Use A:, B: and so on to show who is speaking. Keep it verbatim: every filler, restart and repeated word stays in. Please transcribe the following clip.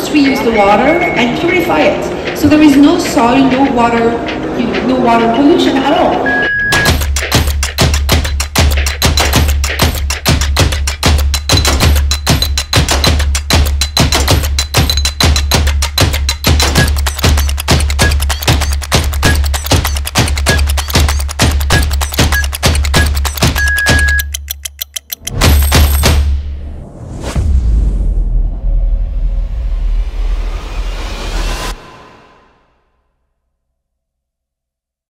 A: just reuse the water and purify it. So there is no soil, no water, you know, no water pollution at all.